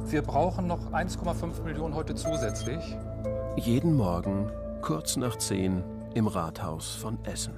Wir brauchen noch 1,5 Millionen heute zusätzlich. Jeden Morgen, kurz nach 10, im Rathaus von Essen.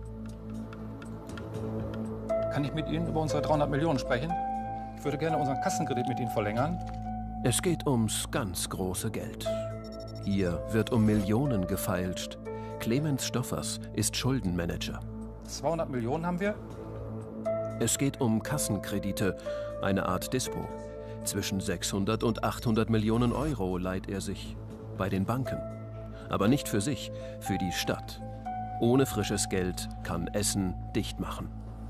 Kann ich mit Ihnen über unsere 300 Millionen sprechen? Ich würde gerne unseren Kassenkredit mit Ihnen verlängern. Es geht ums ganz große Geld. Hier wird um Millionen gefeilscht. Clemens Stoffers ist Schuldenmanager. 200 Millionen haben wir. Es geht um Kassenkredite, eine Art Dispo. Zwischen 600 und 800 Millionen Euro leiht er sich bei den Banken. Aber nicht für sich, für die Stadt. Ohne frisches Geld kann Essen dicht machen.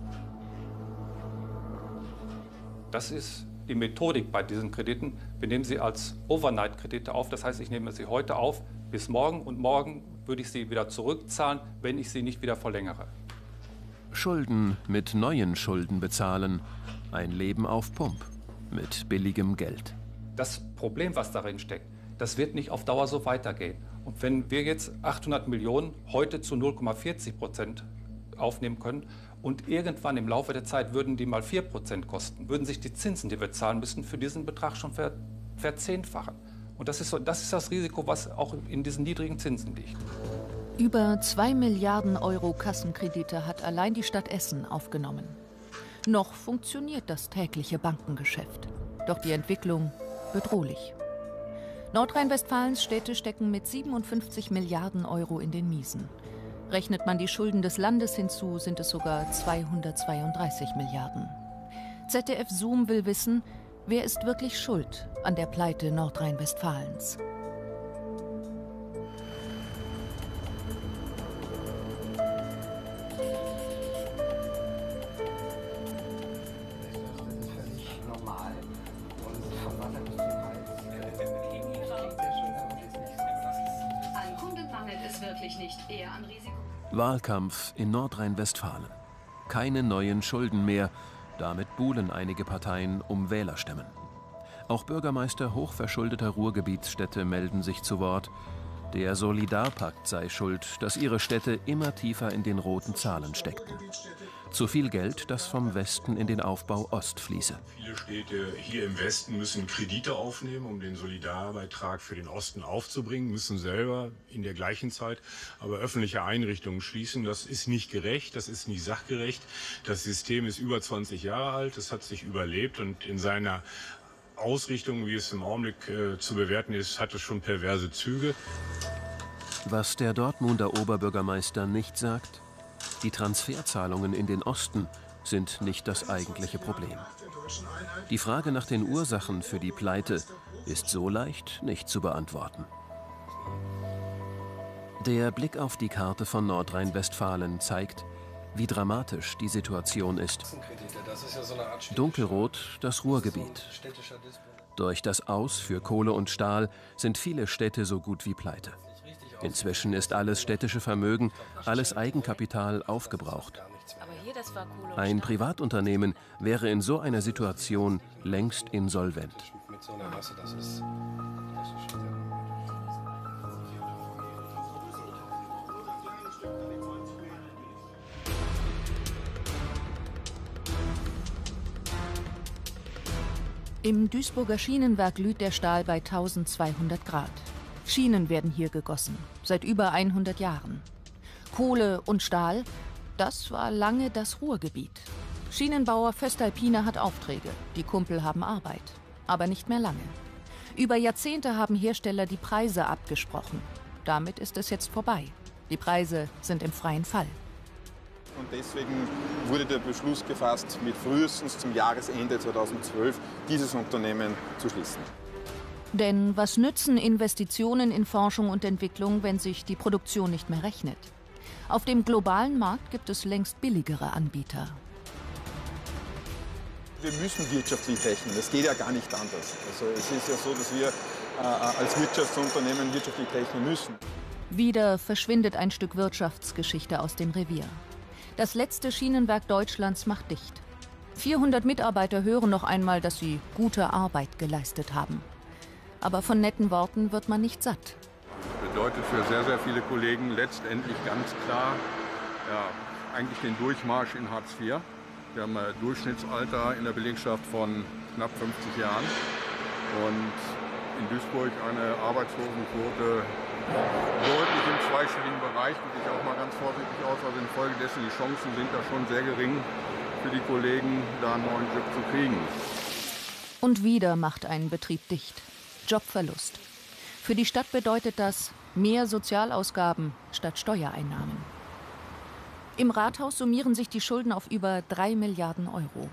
Das ist die Methodik bei diesen Krediten. Wir nehmen sie als Overnight-Kredite auf. Das heißt, ich nehme sie heute auf bis morgen und morgen würde ich sie wieder zurückzahlen, wenn ich sie nicht wieder verlängere. Schulden mit neuen Schulden bezahlen. Ein Leben auf Pump mit billigem Geld. Das Problem, was darin steckt, das wird nicht auf Dauer so weitergehen. Und wenn wir jetzt 800 Millionen heute zu 0,40% aufnehmen können und irgendwann im Laufe der Zeit würden die mal 4% kosten, würden sich die Zinsen, die wir zahlen müssen, für diesen Betrag schon verzehnfachen. Und das ist das Risiko, was auch in diesen niedrigen Zinsen liegt. Über 2 Milliarden Euro Kassenkredite hat allein die Stadt Essen aufgenommen. Noch funktioniert das tägliche Bankengeschäft. Doch die Entwicklung bedrohlich. Nordrhein-Westfalens Städte stecken mit 57 Milliarden Euro in den Miesen. Rechnet man die Schulden des Landes hinzu, sind es sogar 232 Milliarden. ZDF Zoom will wissen, wer ist wirklich schuld an der Pleite Nordrhein-Westfalens? Wahlkampf in Nordrhein-Westfalen. Keine neuen Schulden mehr. Damit buhlen einige Parteien um Wählerstimmen. Auch Bürgermeister hochverschuldeter Ruhrgebietsstädte melden sich zu Wort. Der Solidarpakt sei schuld, dass ihre Städte immer tiefer in den roten Zahlen steckten. Zu viel Geld, das vom Westen in den Aufbau Ost fließe. Viele Städte hier im Westen müssen Kredite aufnehmen, um den Solidarbeitrag für den Osten aufzubringen, müssen selber in der gleichen Zeit aber öffentliche Einrichtungen schließen. Das ist nicht gerecht, das ist nicht sachgerecht. Das System ist über 20 Jahre alt, es hat sich überlebt und in seiner Ausrichtung, wie es im Augenblick zu bewerten ist, hat es schon perverse Züge. Was der Dortmunder Oberbürgermeister nicht sagt: Die Transferzahlungen in den Osten sind nicht das eigentliche Problem. Die Frage nach den Ursachen für die Pleite ist so leicht nicht zu beantworten. Der Blick auf die Karte von Nordrhein-Westfalen zeigt, wie dramatisch die Situation ist. Dunkelrot das Ruhrgebiet. Durch das Aus für Kohle und Stahl sind viele Städte so gut wie pleite. Inzwischen ist alles städtische Vermögen, alles Eigenkapital aufgebraucht. Ein Privatunternehmen wäre in so einer Situation längst insolvent. Im Duisburger Schienenwerk glüht der Stahl bei 1200 Grad. Schienen werden hier gegossen, seit über 100 Jahren. Kohle und Stahl, das war lange das Ruhrgebiet. Schienenbauer Voestalpine hat Aufträge, die Kumpel haben Arbeit, aber nicht mehr lange. Über Jahrzehnte haben Hersteller die Preise abgesprochen. Damit ist es jetzt vorbei. Die Preise sind im freien Fall. Und deswegen wurde der Beschluss gefasst, mit frühestens zum Jahresende 2012 dieses Unternehmen zu schließen. Denn was nützen Investitionen in Forschung und Entwicklung, wenn sich die Produktion nicht mehr rechnet? Auf dem globalen Markt gibt es längst billigere Anbieter. Wir müssen wirtschaftlich rechnen, das geht ja gar nicht anders. Also es ist ja so, dass wir als Wirtschaftsunternehmen wirtschaftlich rechnen müssen. Wieder verschwindet ein Stück Wirtschaftsgeschichte aus dem Revier. Das letzte Schienenwerk Deutschlands macht dicht. 400 Mitarbeiter hören noch einmal, dass sie gute Arbeit geleistet haben. Aber von netten Worten wird man nicht satt. Das bedeutet für sehr, sehr viele Kollegen letztendlich ganz klar, ja, eigentlich den Durchmarsch in Hartz IV. Wir haben ein Durchschnittsalter in der Belegschaft von knapp 50 Jahren. Und in Duisburg eine Arbeitslosenquote deutlich im zweistelligen Bereich, drücke ich auch mal ganz vorsichtig aus. Also infolgedessen die Chancen sind da schon sehr gering für die Kollegen, da einen neuen Job zu kriegen. Und wieder macht ein Betrieb dicht. Jobverlust. Für die Stadt bedeutet das mehr Sozialausgaben statt Steuereinnahmen. Im Rathaus summieren sich die Schulden auf über 3 Milliarden Euro.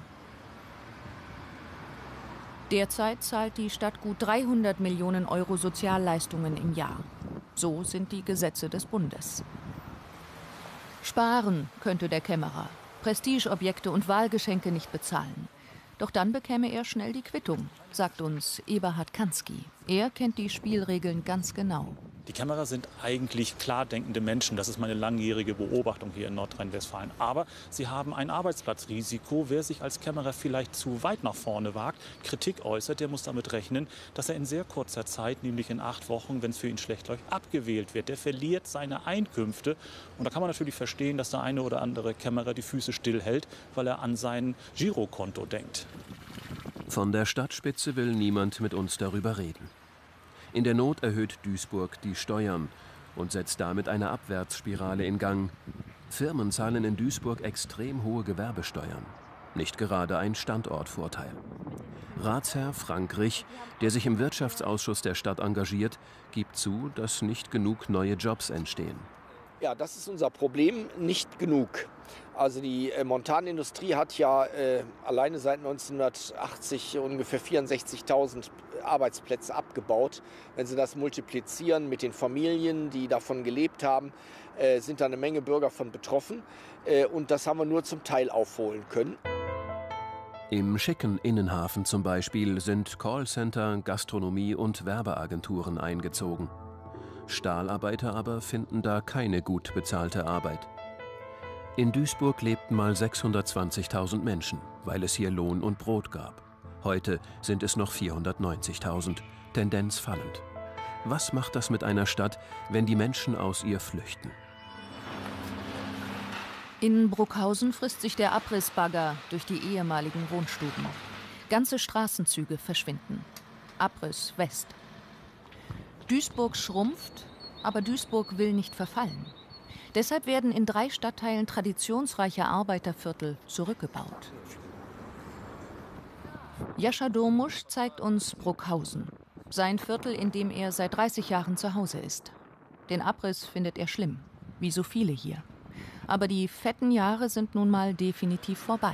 Derzeit zahlt die Stadt gut 300 Millionen Euro Sozialleistungen im Jahr. So sind die Gesetze des Bundes. Sparen könnte der Kämmerer, Prestigeobjekte und Wahlgeschenke nicht bezahlen. Doch dann bekäme er schnell die Quittung, sagt uns Eberhard Kansky. Er kennt die Spielregeln ganz genau. Die Kämmerer sind eigentlich klar denkende Menschen. Das ist meine langjährige Beobachtung hier in Nordrhein-Westfalen. Aber sie haben ein Arbeitsplatzrisiko. Wer sich als Kämmerer vielleicht zu weit nach vorne wagt, Kritik äußert, der muss damit rechnen, dass er in sehr kurzer Zeit, nämlich in 8 Wochen, wenn es für ihn schlecht läuft, abgewählt wird. Der verliert seine Einkünfte. Und da kann man natürlich verstehen, dass der eine oder andere Kämmerer die Füße stillhält, weil er an sein Girokonto denkt. Von der Stadtspitze will niemand mit uns darüber reden. In der Not erhöht Duisburg die Steuern und setzt damit eine Abwärtsspirale in Gang. Firmen zahlen in Duisburg extrem hohe Gewerbesteuern. Nicht gerade ein Standortvorteil. Ratsherr Frank Rich, der sich im Wirtschaftsausschuss der Stadt engagiert, gibt zu, dass nicht genug neue Jobs entstehen. Ja, das ist unser Problem, nicht genug. Also die Montanindustrie hat ja alleine seit 1980 ungefähr 64.000 Arbeitsplätze abgebaut. Wenn Sie das multiplizieren mit den Familien, die davon gelebt haben, sind da eine Menge Bürger von betroffen. Und das haben wir nur zum Teil aufholen können. Im schicken Innenhafen zum Beispiel sind Callcenter, Gastronomie und Werbeagenturen eingezogen. Stahlarbeiter aber finden da keine gut bezahlte Arbeit. In Duisburg lebten mal 620.000 Menschen, weil es hier Lohn und Brot gab. Heute sind es noch 490.000, Tendenz fallend. Was macht das mit einer Stadt, wenn die Menschen aus ihr flüchten? In Bruckhausen frisst sich der Abrissbagger durch die ehemaligen Wohnstuben. Ganze Straßenzüge verschwinden. Abriss West. Duisburg schrumpft, aber Duisburg will nicht verfallen. Deshalb werden in 3 Stadtteilen traditionsreiche Arbeiterviertel zurückgebaut. Jascha Domusch zeigt uns Bruckhausen, sein Viertel, in dem er seit 30 Jahren zu Hause ist. Den Abriss findet er schlimm, wie so viele hier. Aber die fetten Jahre sind nun mal definitiv vorbei.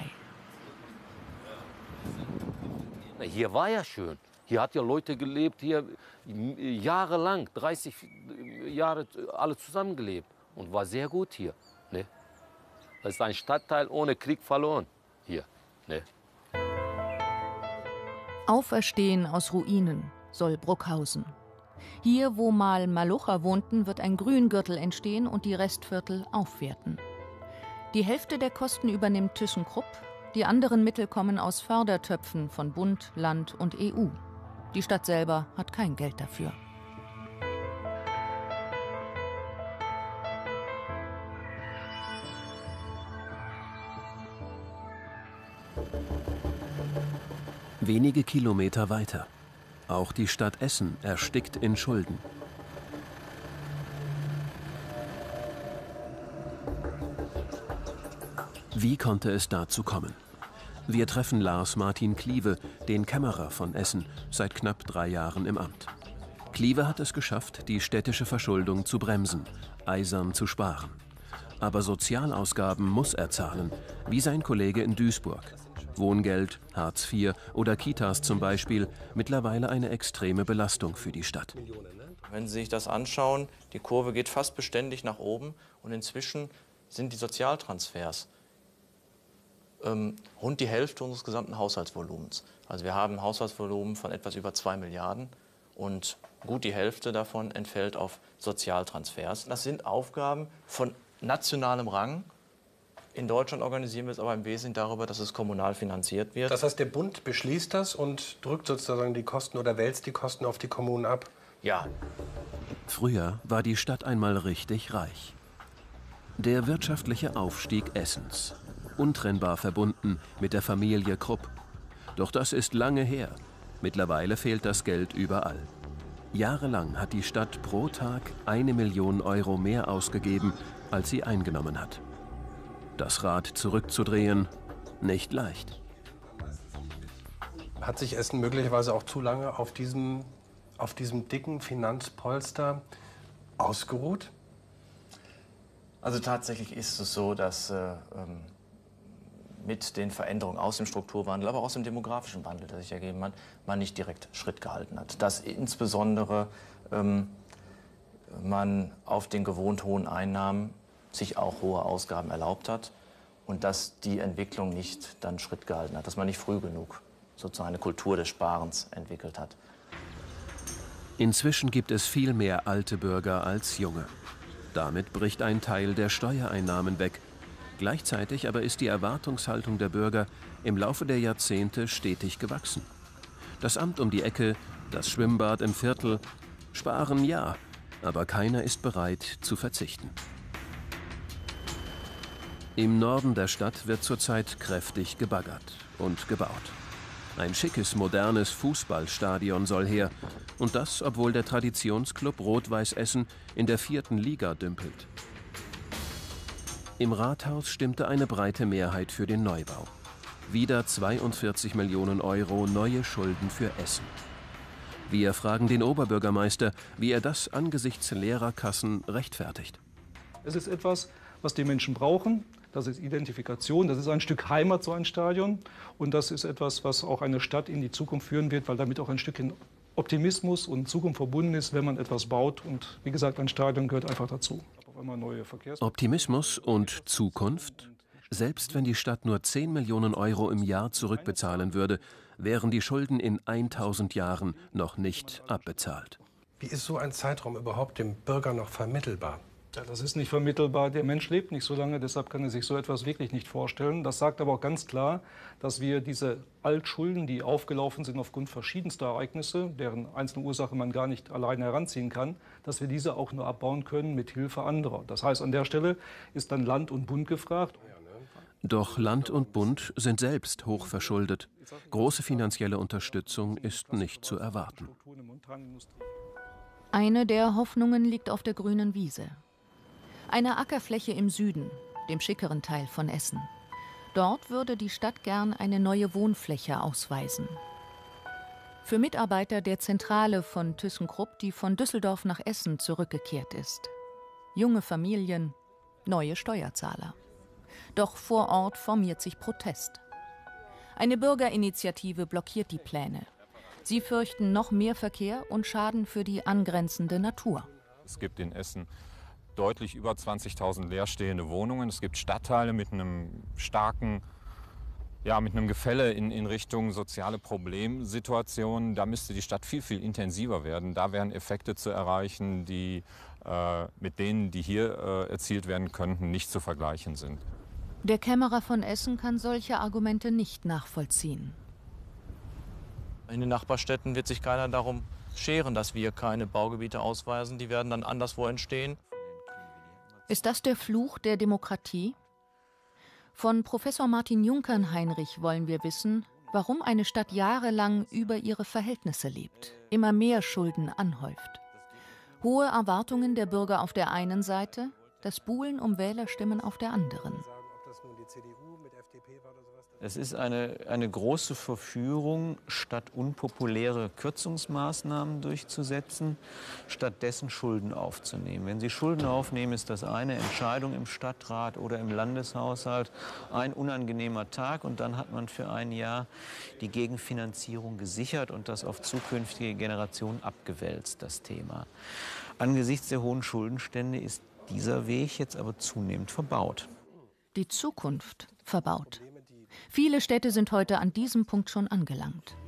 Hier war ja schön. Hier hat ja Leute gelebt, hier jahrelang, 30 Jahre alle zusammengelebt. Und war sehr gut hier. Ne? Das ist ein Stadtteil ohne Krieg verloren hier. Ne? Auferstehen aus Ruinen soll Bruckhausen. Hier, wo mal Malocher wohnten, wird ein Grüngürtel entstehen und die Restviertel aufwerten. Die Hälfte der Kosten übernimmt ThyssenKrupp, die anderen Mittel kommen aus Fördertöpfen von Bund, Land und EU. Die Stadt selber hat kein Geld dafür. Wenige Kilometer weiter. Auch die Stadt Essen erstickt in Schulden. Wie konnte es dazu kommen? Wir treffen Lars Martin Kliewe, den Kämmerer von Essen, seit knapp 3 Jahren im Amt. Kliewe hat es geschafft, die städtische Verschuldung zu bremsen, eisern zu sparen. Aber Sozialausgaben muss er zahlen, wie sein Kollege in Duisburg. Wohngeld, Hartz IV oder Kitas zum Beispiel, mittlerweile eine extreme Belastung für die Stadt. Wenn Sie sich das anschauen, die Kurve geht fast beständig nach oben und inzwischen sind die Sozialtransfers rund die Hälfte unseres gesamten Haushaltsvolumens. Also wir haben ein Haushaltsvolumen von etwas über 2 Milliarden und gut die Hälfte davon entfällt auf Sozialtransfers. Das sind Aufgaben von nationalem Rang. In Deutschland organisieren wir es aber im Wesentlichen darüber, dass es kommunal finanziert wird. Das heißt, der Bund beschließt das und drückt sozusagen die Kosten oder wälzt die Kosten auf die Kommunen ab? Ja. Früher war die Stadt einmal richtig reich. Der wirtschaftliche Aufstieg Essens. Untrennbar verbunden mit der Familie Krupp. Doch das ist lange her. Mittlerweile fehlt das Geld überall. Jahrelang hat die Stadt pro Tag 1 Million Euro mehr ausgegeben, als sie eingenommen hat. Das Rad zurückzudrehen, nicht leicht. Hat sich Essen möglicherweise auch zu lange auf diesem dicken Finanzpolster ausgeruht? Also tatsächlich ist es so, dass mit den Veränderungen aus dem Strukturwandel, aber auch aus dem demografischen Wandel, der sich ergeben hat, man nicht direkt Schritt gehalten hat. Dass insbesondere man auf den gewohnt hohen Einnahmen sich auch hohe Ausgaben erlaubt hat und dass die Entwicklung nicht dann Schritt gehalten hat, dass man nicht früh genug sozusagen eine Kultur des Sparens entwickelt hat. Inzwischen gibt es viel mehr alte Bürger als junge. Damit bricht ein Teil der Steuereinnahmen weg. Gleichzeitig aber ist die Erwartungshaltung der Bürger im Laufe der Jahrzehnte stetig gewachsen. Das Amt um die Ecke, das Schwimmbad im Viertel, sparen ja, aber keiner ist bereit zu verzichten. Im Norden der Stadt wird zurzeit kräftig gebaggert und gebaut. Ein schickes, modernes Fußballstadion soll her. Und das, obwohl der Traditionsclub Rot-Weiß Essen in der 4. Liga dümpelt. Im Rathaus stimmte eine breite Mehrheit für den Neubau. Wieder 42 Millionen Euro neue Schulden für Essen. Wir fragen den Oberbürgermeister, wie er das angesichts leerer Kassen rechtfertigt. Es ist etwas, was die Menschen brauchen. Das ist Identifikation, das ist ein Stück Heimat, so ein Stadion. Und das ist etwas, was auch eine Stadt in die Zukunft führen wird, weil damit auch ein Stückchen Optimismus und Zukunft verbunden ist, wenn man etwas baut. Und wie gesagt, ein Stadion gehört einfach dazu. Optimismus und Zukunft? Selbst wenn die Stadt nur 10 Millionen Euro im Jahr zurückbezahlen würde, wären die Schulden in 1000 Jahren noch nicht abbezahlt. Wie ist so ein Zeitraum überhaupt dem Bürger noch vermittelbar? Ja, das ist nicht vermittelbar. Der Mensch lebt nicht so lange, deshalb kann er sich so etwas wirklich nicht vorstellen. Das sagt aber auch ganz klar, dass wir diese Altschulden, die aufgelaufen sind aufgrund verschiedenster Ereignisse, deren einzelne Ursache man gar nicht alleine heranziehen kann, dass wir diese auch nur abbauen können mit Hilfe anderer. Das heißt, an der Stelle ist dann Land und Bund gefragt. Doch Land und Bund sind selbst hoch verschuldet. Große finanzielle Unterstützung ist nicht zu erwarten. Eine der Hoffnungen liegt auf der grünen Wiese. Eine Ackerfläche im Süden, dem schickeren Teil von Essen. Dort würde die Stadt gern eine neue Wohnfläche ausweisen. Für Mitarbeiter der Zentrale von ThyssenKrupp, die von Düsseldorf nach Essen zurückgekehrt ist. Junge Familien, neue Steuerzahler. Doch vor Ort formiert sich Protest. Eine Bürgerinitiative blockiert die Pläne. Sie fürchten noch mehr Verkehr und Schaden für die angrenzende Natur. Es gibt in Essen deutlich über 20.000 leerstehende Wohnungen. Es gibt Stadtteile mit einem starken, mit einem Gefälle in Richtung soziale Problemsituationen. Da müsste die Stadt viel, viel intensiver werden. Da wären Effekte zu erreichen, die mit denen, die hier erzielt werden könnten, nicht zu vergleichen sind. Der Kämmerer von Essen kann solche Argumente nicht nachvollziehen. In den Nachbarstädten wird sich keiner darum scheren, dass wir keine Baugebiete ausweisen. Die werden dann anderswo entstehen. Ist das der Fluch der Demokratie? Von Professor Martin Junkern-Heinrich wollen wir wissen, warum eine Stadt jahrelang über ihre Verhältnisse lebt, immer mehr Schulden anhäuft. Hohe Erwartungen der Bürger auf der einen Seite, das Buhlen um Wählerstimmen auf der anderen. Es ist eine große Verführung, statt unpopuläre Kürzungsmaßnahmen durchzusetzen, stattdessen Schulden aufzunehmen. Wenn Sie Schulden aufnehmen, ist das eine Entscheidung im Stadtrat oder im Landeshaushalt ein unangenehmer Tag und dann hat man für ein Jahr die Gegenfinanzierung gesichert und das auf zukünftige Generationen abgewälzt, das Thema. Angesichts der hohen Schuldenstände ist dieser Weg jetzt aber zunehmend verbaut. Die Zukunft verbaut. Viele Städte sind heute an diesem Punkt schon angelangt.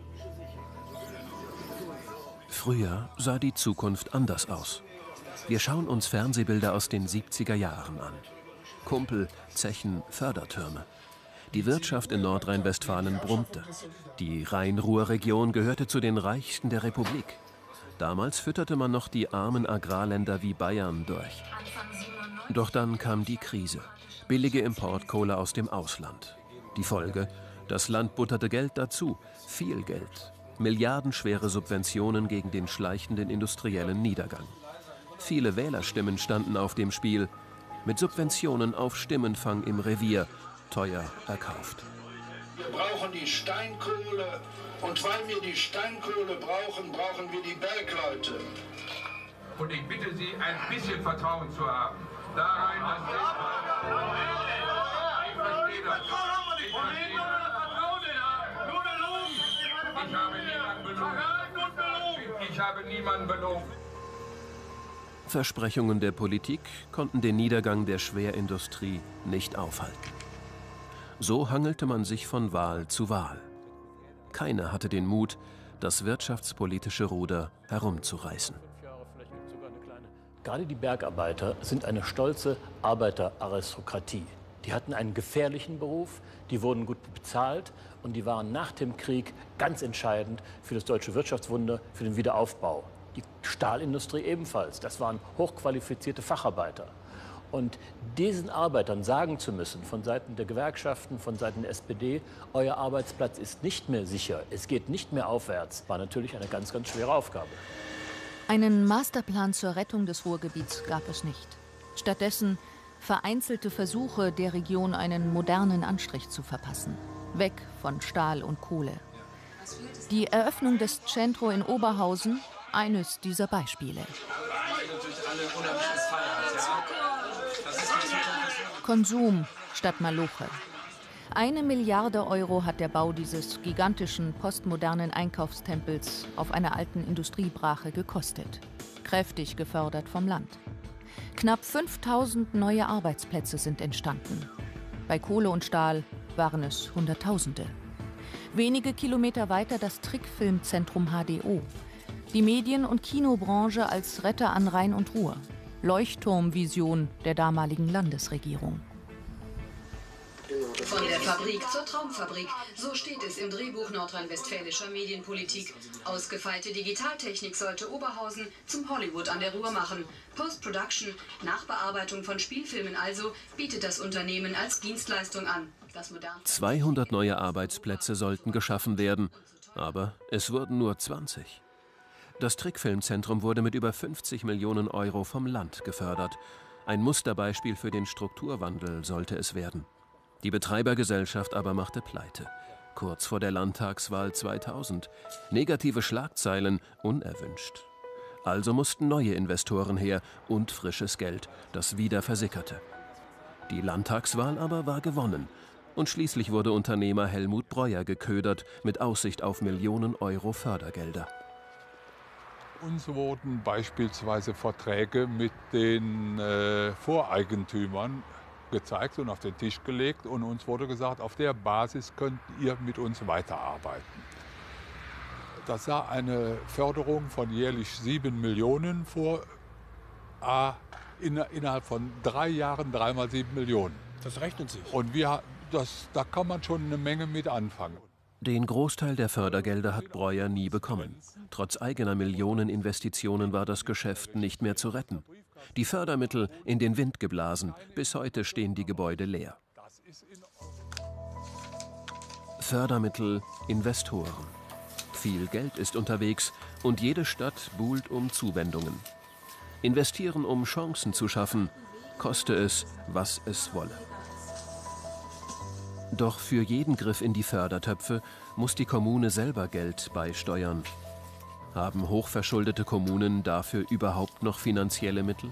Früher sah die Zukunft anders aus. Wir schauen uns Fernsehbilder aus den 70er Jahren an. Kumpel, Zechen, Fördertürme. Die Wirtschaft in Nordrhein-Westfalen brummte. Die Rhein-Ruhr-Region gehörte zu den reichsten der Republik. Damals fütterte man noch die armen Agrarländer wie Bayern durch. Doch dann kam die Krise. Billige Importkohle aus dem Ausland. Die Folge: Das Land butterte Geld dazu, viel Geld. milliardenschwere Subventionen gegen den schleichenden industriellen Niedergang. Viele Wählerstimmen standen auf dem Spiel, mit Subventionen auf Stimmenfang im Revier, teuer erkauft. Wir brauchen die Steinkohle und weil wir die Steinkohle brauchen, brauchen wir die Bergleute. Und ich bitte Sie, ein bisschen Vertrauen zu haben. Da rein, dass ich verstehe das. Ich habe niemanden belogen. Ich habe niemanden belogen. Versprechungen der Politik konnten den Niedergang der Schwerindustrie nicht aufhalten. So hangelte man sich von Wahl zu Wahl. Keiner hatte den Mut, das wirtschaftspolitische Ruder herumzureißen. Gerade die Bergarbeiter sind eine stolze Arbeiteraristokratie. Die hatten einen gefährlichen Beruf, die wurden gut bezahlt und die waren nach dem Krieg ganz entscheidend für das deutsche Wirtschaftswunder, für den Wiederaufbau. Die Stahlindustrie ebenfalls, das waren hochqualifizierte Facharbeiter. Und diesen Arbeitern sagen zu müssen, von Seiten der Gewerkschaften, von Seiten der SPD, euer Arbeitsplatz ist nicht mehr sicher, es geht nicht mehr aufwärts, war natürlich eine ganz, ganz schwere Aufgabe. Einen Masterplan zur Rettung des Ruhrgebiets gab es nicht. Stattdessen vereinzelte Versuche, der Region einen modernen Anstrich zu verpassen. Weg von Stahl und Kohle. Die Eröffnung des Centro in Oberhausen, eines dieser Beispiele. Konsum statt Maloche. 1 Milliarde Euro hat der Bau dieses gigantischen postmodernen Einkaufstempels auf einer alten Industriebrache gekostet. Kräftig gefördert vom Land. Knapp 5000 neue Arbeitsplätze sind entstanden. Bei Kohle und Stahl waren es Hunderttausende. Wenige Kilometer weiter das Trickfilmzentrum HDO. Die Medien- und Kinobranche als Retter an Rhein und Ruhr. Leuchtturmvision der damaligen Landesregierung. Von der Fabrik zur Traumfabrik, so steht es im Drehbuch nordrhein-westfälischer Medienpolitik. Ausgefeilte Digitaltechnik sollte Oberhausen zum Hollywood an der Ruhr machen. Post-Production, Nachbearbeitung von Spielfilmen also, bietet das Unternehmen als Dienstleistung an. 200 neue Arbeitsplätze sollten geschaffen werden, aber es wurden nur 20. Das Trickfilmzentrum wurde mit über 50 Millionen Euro vom Land gefördert. Ein Musterbeispiel für den Strukturwandel sollte es werden. Die Betreibergesellschaft aber machte pleite. Kurz vor der Landtagswahl 2000. Negative Schlagzeilen, unerwünscht. Also mussten neue Investoren her und frisches Geld, das wieder versickerte. Die Landtagswahl aber war gewonnen. Und schließlich wurde Unternehmer Helmut Breuer geködert mit Aussicht auf Millionen Euro Fördergelder. Uns wurden beispielsweise Verträge mit den Voreigentümern gezeigt und auf den Tisch gelegt und uns wurde gesagt, auf der Basis könnt ihr mit uns weiterarbeiten. Das sah eine Förderung von jährlich 7 Millionen vor, innerhalb von 3 Jahren 3 mal 7 Millionen. Das rechnet sich. Und da kann man schon eine Menge mit anfangen. Den Großteil der Fördergelder hat Breuer nie bekommen. Trotz eigener Millioneninvestitionen war das Geschäft nicht mehr zu retten. Die Fördermittel in den Wind geblasen. Bis heute stehen die Gebäude leer. Fördermittel, Investoren. Viel Geld ist unterwegs und jede Stadt buhlt um Zuwendungen. Investieren, um Chancen zu schaffen, koste es, was es wolle. Doch für jeden Griff in die Fördertöpfe muss die Kommune selber Geld beisteuern. Haben hochverschuldete Kommunen dafür überhaupt noch finanzielle Mittel?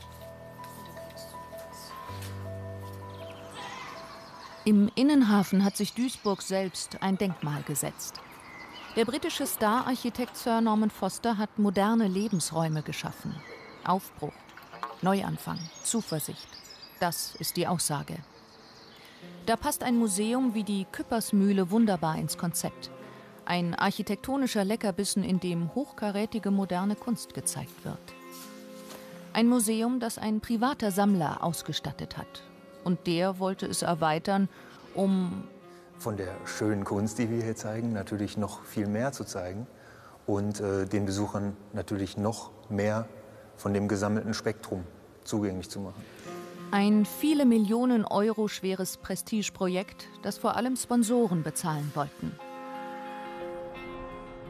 Im Innenhafen hat sich Duisburg selbst ein Denkmal gesetzt. Der britische Star-Architekt Sir Norman Foster hat moderne Lebensräume geschaffen. Aufbruch, Neuanfang, Zuversicht. Das ist die Aussage. Da passt ein Museum wie die Küppersmühle wunderbar ins Konzept. Ein architektonischer Leckerbissen, in dem hochkarätige moderne Kunst gezeigt wird. Ein Museum, das ein privater Sammler ausgestattet hat. Und der wollte es erweitern, um von der schönen Kunst, die wir hier zeigen, natürlich noch viel mehr zu zeigen und den Besuchern natürlich noch mehr von dem gesammelten Spektrum zugänglich zu machen. Ein viele Millionen Euro schweres Prestigeprojekt, das vor allem Sponsoren bezahlen wollten.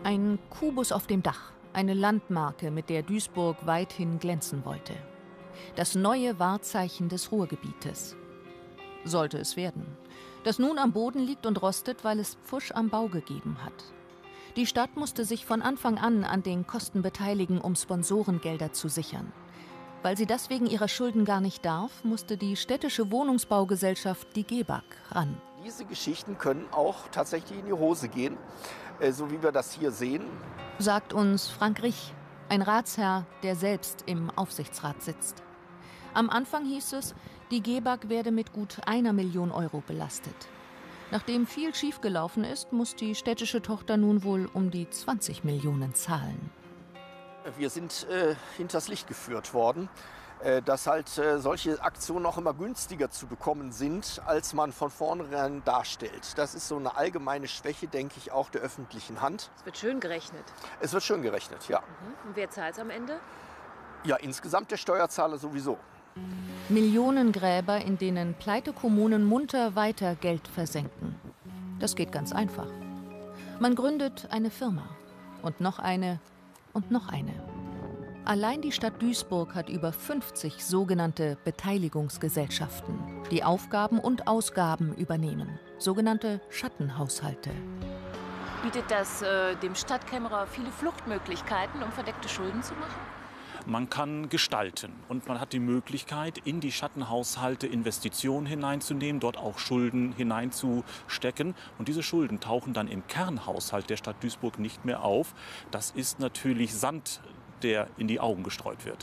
Ein Kubus auf dem Dach, eine Landmarke, mit der Duisburg weithin glänzen wollte. Das neue Wahrzeichen des Ruhrgebietes. Sollte es werden. Das nun am Boden liegt und rostet, weil es Pfusch am Bau gegeben hat. Die Stadt musste sich von Anfang an den Kosten beteiligen, um Sponsorengelder zu sichern. Weil sie das wegen ihrer Schulden gar nicht darf, musste die städtische Wohnungsbaugesellschaft, die GEBAG, ran. Diese Geschichten können auch tatsächlich in die Hose gehen, so wie wir das hier sehen. Sagt uns Frank Rich, ein Ratsherr, der selbst im Aufsichtsrat sitzt. Am Anfang hieß es, die GEBAG werde mit gut 1 Million Euro belastet. Nachdem viel schiefgelaufen ist, muss die städtische Tochter nun wohl um die 20 Millionen zahlen. Wir sind hinters Licht geführt worden, dass halt solche Aktionen auch immer günstiger zu bekommen sind, als man von vornherein darstellt. Das ist so eine allgemeine Schwäche, denke ich, auch der öffentlichen Hand. Es wird schön gerechnet. Es wird schön gerechnet, ja. Und wer zahlt es am Ende? Ja, insgesamt der Steuerzahler sowieso. Millionengräber, in denen Pleitekommunen munter weiter Geld versenken. Das geht ganz einfach. Man gründet eine Firma und noch eine und noch eine. Allein die Stadt Duisburg hat über 50 sogenannte Beteiligungsgesellschaften, die Aufgaben und Ausgaben übernehmen, sogenannte Schattenhaushalte. Bietet das dem Stadtkämmerer viele Fluchtmöglichkeiten, um verdeckte Schulden zu machen? Man kann gestalten und man hat die Möglichkeit, in die Schattenhaushalte Investitionen hineinzunehmen, dort auch Schulden hineinzustecken. Und diese Schulden tauchen dann im Kernhaushalt der Stadt Duisburg nicht mehr auf. Das ist natürlich Sand, der in die Augen gestreut wird.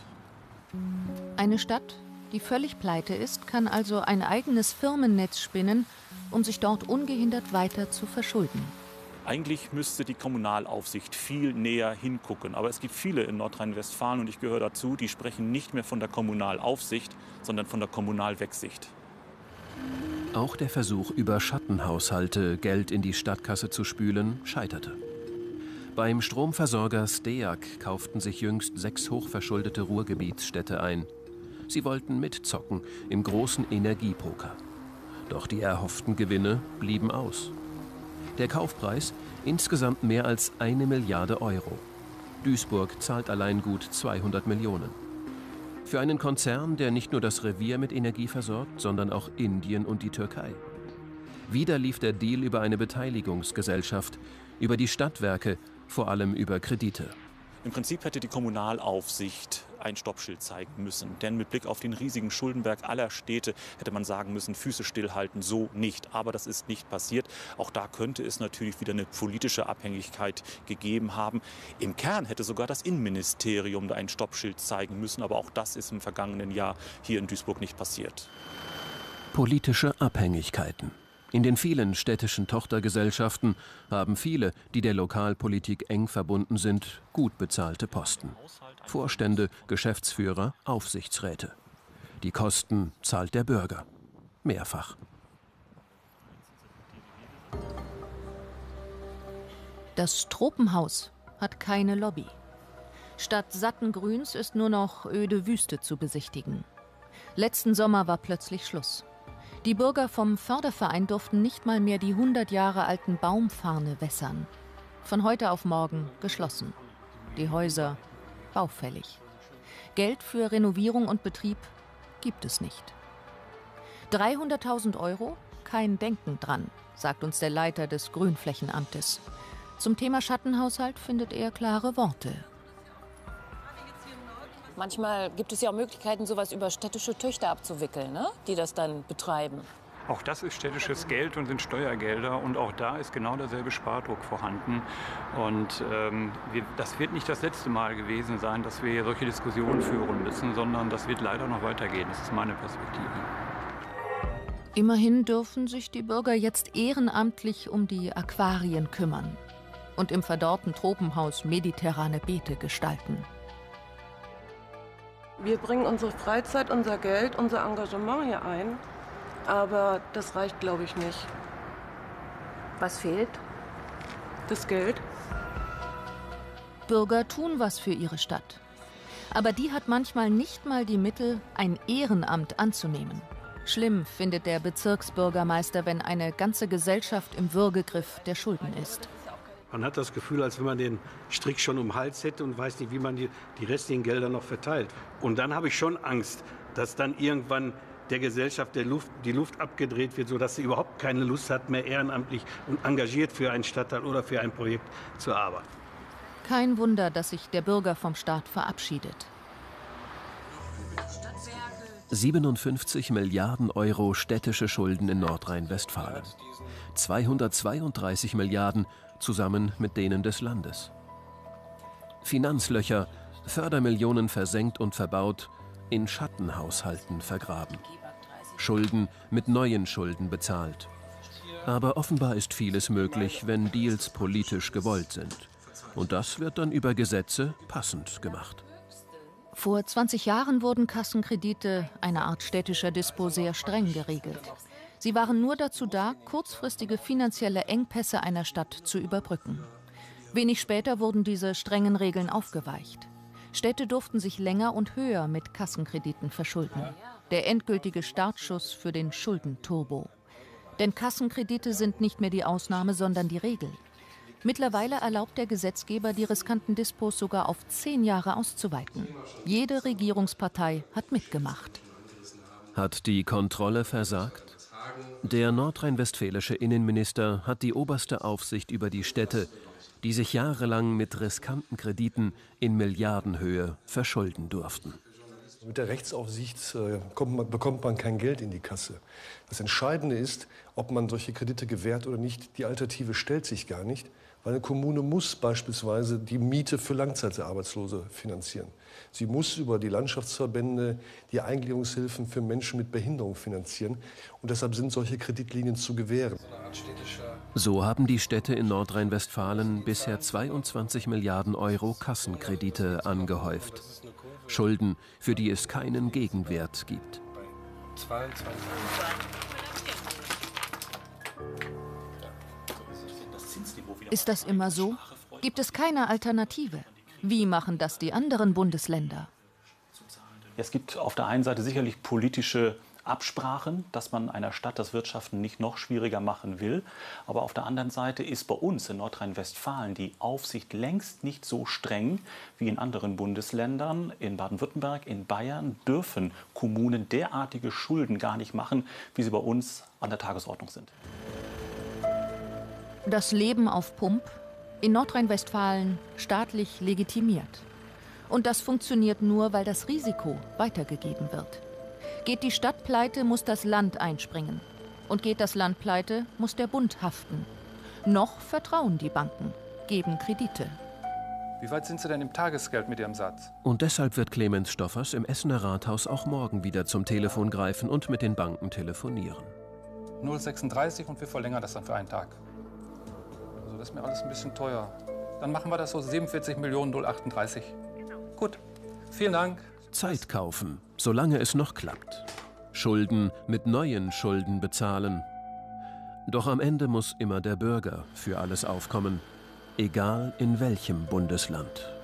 Eine Stadt, die völlig pleite ist, kann also ein eigenes Firmennetz spinnen, um sich dort ungehindert weiter zu verschulden. Eigentlich müsste die Kommunalaufsicht viel näher hingucken. Aber es gibt viele in Nordrhein-Westfalen, und ich gehöre dazu, die sprechen nicht mehr von der Kommunalaufsicht, sondern von der Kommunalwegsicht. Auch der Versuch, über Schattenhaushalte Geld in die Stadtkasse zu spülen, scheiterte. Beim Stromversorger STEAG kauften sich jüngst 6 hochverschuldete Ruhrgebietsstädte ein. Sie wollten mitzocken im großen Energiepoker. Doch die erhofften Gewinne blieben aus. Der Kaufpreis insgesamt mehr als 1 Milliarde Euro. Duisburg zahlt allein gut 200 Millionen. Für einen Konzern, der nicht nur das Revier mit Energie versorgt, sondern auch Indien und die Türkei. Wieder lief der Deal über eine Beteiligungsgesellschaft, über die Stadtwerke, vor allem über Kredite. Im Prinzip hätte die Kommunalaufsicht ein Stoppschild zeigen müssen. Denn mit Blick auf den riesigen Schuldenberg aller Städte hätte man sagen müssen, Füße stillhalten, so nicht. Aber das ist nicht passiert. Auch da könnte es natürlich wieder eine politische Abhängigkeit gegeben haben. Im Kern hätte sogar das Innenministerium da ein Stoppschild zeigen müssen. Aber auch das ist im vergangenen Jahr hier in Duisburg nicht passiert. Politische Abhängigkeiten. In den vielen städtischen Tochtergesellschaften haben viele, die der Lokalpolitik eng verbunden sind, gut bezahlte Posten. Vorstände, Geschäftsführer, Aufsichtsräte. Die Kosten zahlt der Bürger. Mehrfach. Das Tropenhaus hat keine Lobby. Statt satten Grüns ist nur noch öde Wüste zu besichtigen. Letzten Sommer war plötzlich Schluss. Die Bürger vom Förderverein durften nicht mal mehr die 100 Jahre alten Baumfarne wässern. Von heute auf morgen geschlossen. Die Häuser baufällig. Geld für Renovierung und Betrieb gibt es nicht. 300.000 Euro? Kein Denken dran, sagt uns der Leiter des Grünflächenamtes. Zum Thema Schattenhaushalt findet er klare Worte. Manchmal gibt es ja auch Möglichkeiten, sowas über städtische Töchter abzuwickeln, ne? Die das dann betreiben. Auch das ist städtisches Geld und sind Steuergelder. Und auch da ist genau derselbe Spardruck vorhanden. Und das wird nicht das letzte Mal gewesen sein, dass wir hier solche Diskussionen führen müssen, sondern das wird leider noch weitergehen. Das ist meine Perspektive. Immerhin dürfen sich die Bürger jetzt ehrenamtlich um die Aquarien kümmern und im verdorrten Tropenhaus mediterrane Beete gestalten. Wir bringen unsere Freizeit, unser Geld, unser Engagement hier ein, aber das reicht, glaube ich, nicht. Was fehlt? Das Geld. Bürger tun was für ihre Stadt. Aber die hat manchmal nicht mal die Mittel, ein Ehrenamt anzunehmen. Schlimm findet der Bezirksbürgermeister, wenn eine ganze Gesellschaft im Würgegriff der Schulden ist. Man hat das Gefühl, als wenn man den Strick schon um den Hals hätte und weiß nicht, wie man die restlichen Gelder noch verteilt. Und dann habe ich schon Angst, dass dann irgendwann der Gesellschaft die Luft abgedreht wird, sodass sie überhaupt keine Lust hat, mehr ehrenamtlich und engagiert für einen Stadtteil oder für ein Projekt zu arbeiten. Kein Wunder, dass sich der Bürger vom Staat verabschiedet. 57 Milliarden Euro städtische Schulden in Nordrhein-Westfalen. 232 Milliarden zusammen mit denen des Landes. Finanzlöcher, Fördermillionen versenkt und verbaut, in Schattenhaushalten vergraben. Schulden mit neuen Schulden bezahlt. Aber offenbar ist vieles möglich, wenn Deals politisch gewollt sind. Und das wird dann über Gesetze passend gemacht. Vor 20 Jahren wurden Kassenkredite, eine Art städtischer Dispo, sehr streng geregelt. Sie waren nur dazu da, kurzfristige finanzielle Engpässe einer Stadt zu überbrücken. Wenig später wurden diese strengen Regeln aufgeweicht. Städte durften sich länger und höher mit Kassenkrediten verschulden. Der endgültige Startschuss für den Schuldenturbo. Denn Kassenkredite sind nicht mehr die Ausnahme, sondern die Regel. Mittlerweile erlaubt der Gesetzgeber, die riskanten Dispos sogar auf 10 Jahre auszuweiten. Jede Regierungspartei hat mitgemacht. Hat die Kontrolle versagt? Der nordrhein-westfälische Innenminister hat die oberste Aufsicht über die Städte, die sich jahrelang mit riskanten Krediten in Milliardenhöhe verschulden durften. Mit der Rechtsaufsicht bekommt man kein Geld in die Kasse. Das Entscheidende ist, ob man solche Kredite gewährt oder nicht. Die Alternative stellt sich gar nicht, weil eine Kommune muss beispielsweise die Miete für Langzeitarbeitslose finanzieren. Sie muss über die Landschaftsverbände die Eingliederungshilfen für Menschen mit Behinderung finanzieren. Und deshalb sind solche Kreditlinien zu gewähren. So haben die Städte in Nordrhein-Westfalen bisher 22 Milliarden Euro Kassenkredite angehäuft. Schulden, für die es keinen Gegenwert gibt. Ist das immer so? Gibt es keine Alternative? Wie machen das die anderen Bundesländer? Es gibt auf der einen Seite sicherlich politische Absprachen, dass man einer Stadt das Wirtschaften nicht noch schwieriger machen will. Aber auf der anderen Seite ist bei uns in Nordrhein-Westfalen die Aufsicht längst nicht so streng wie in anderen Bundesländern. In Baden-Württemberg, in Bayern dürfen Kommunen derartige Schulden gar nicht machen, wie sie bei uns an der Tagesordnung sind. Das Leben auf Pump, in Nordrhein-Westfalen staatlich legitimiert. Und das funktioniert nur, weil das Risiko weitergegeben wird. Geht die Stadt pleite, muss das Land einspringen. Und geht das Land pleite, muss der Bund haften. Noch vertrauen die Banken, geben Kredite. Wie weit sind Sie denn im Tagesgeld mit Ihrem Satz? Und deshalb wird Clemens Stoffers im Essener Rathaus auch morgen wieder zum Telefon greifen und mit den Banken telefonieren. 0,36 und wir verlängern das dann für einen Tag. Also das ist mir alles ein bisschen teuer. Dann machen wir das so 47.038. Gut, vielen Dank. Zeit kaufen, solange es noch klappt. Schulden mit neuen Schulden bezahlen. Doch am Ende muss immer der Bürger für alles aufkommen, egal in welchem Bundesland.